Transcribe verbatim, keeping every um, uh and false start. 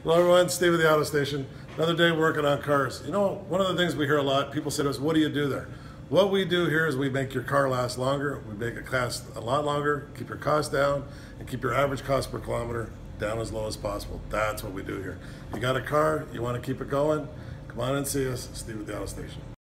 Hello everyone, Steve at the Auto Station. Another day working on cars. You know, one of the things we hear a lot, people say to us, what do you do there? What we do here is we make your car last longer, we make it last a lot longer, keep your costs down, and keep your average cost per kilometer down as low as possible. That's what we do here. You got a car, you want to keep it going, come on and see us, Steve at the Auto Station.